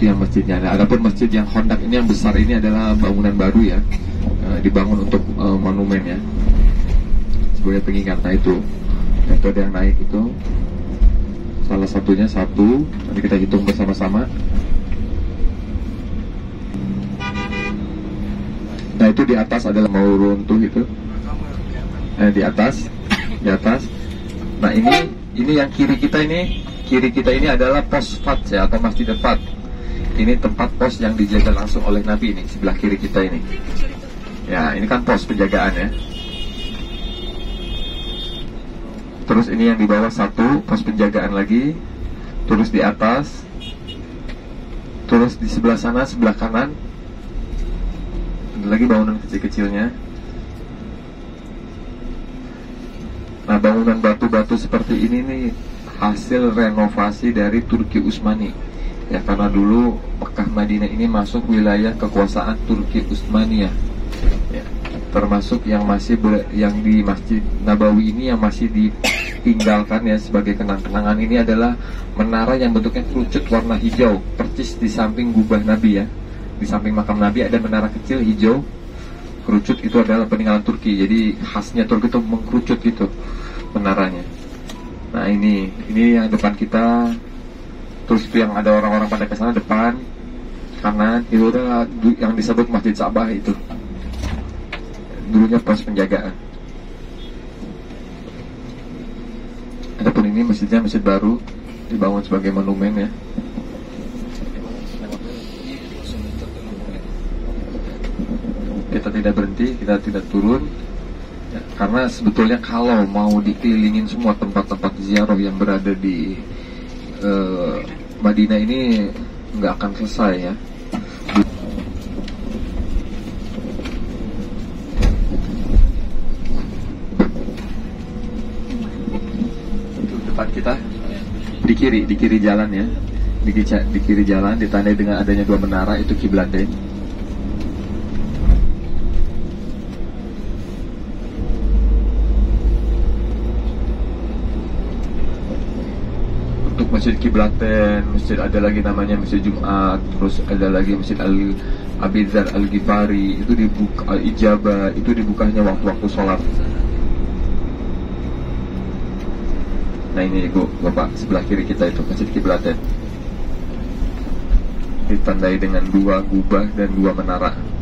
itu yang masjidnya. Nah, adapun masjid yang Hondak ini yang besar ini adalah bangunan baru ya, dibangun untuk monumen ya, sebagai pengingat. Nah itu metode yang naik itu salah satunya satu. Nanti kita hitung bersama-sama. Nah itu di atas adalah mau runtuh itu. Di atas. Nah ini yang kiri kita ini adalah pos FAT ya, atau Masjid FAT. Ini tempat pos yang dijaga langsung oleh Nabi ini, sebelah kiri kita ini. Ya, ini kan pos penjagaan ya. Terus ini yang di bawah satu pos penjagaan lagi. Terus di atas. Terus di sebelah sana, sebelah kanan, ada lagi bangunan kecil-kecilnya. Nah, bangunan batu-batu seperti ini nih hasil renovasi dari Turki Utsmani ya, karena dulu Mekah Madinah ini masuk wilayah kekuasaan Turki Utsmaniyah ya, termasuk yang yang di Masjid Nabawi ini yang masih ditinggalkan ya sebagai kenang-kenangan ini adalah menara yang bentuknya kerucut warna hijau, persis di samping gubah Nabi ya. Di samping makam Nabi ada menara kecil hijau kerucut, itu adalah peninggalan Turki. Jadi khasnya Turki itu mengkerucut gitu menaranya. Nah ini yang depan kita. Terus itu yang ada orang-orang pada ke sana depan kanan, itu adalah yang disebut Masjid Sabah itu. Dulunya pos penjagaan. Adapun ini masjidnya masjid baru, dibangun sebagai monumen ya. Kita tidak berhenti, kita tidak turun ya, karena sebetulnya kalau mau dikelilingin semua tempat-tempat ziarah yang berada di Madinah ini nggak akan selesai ya. Itu depan kita di kiri jalan ya, di kiri jalan ditandai dengan adanya dua menara, itu kiblatain. Masjid Kiblatain, masjid ada lagi namanya Masjid Jumat, terus ada lagi Masjid Al-Abizar Al-Ghifari, itu dibuka Al-Ijabah, itu dibukanya waktu-waktu sholat. Nah ini Bapak, sebelah kiri kita itu Masjid Kiblatain, ditandai dengan dua gubah dan dua menara.